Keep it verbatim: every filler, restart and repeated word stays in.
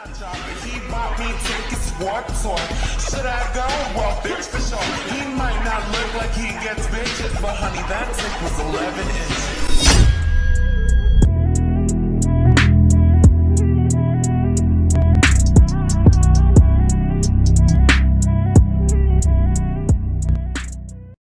He bought me tickets, what sort? Should I go? Well, there's for sure. He might not look like he gets bitches, but honey, that dick was eleven inches.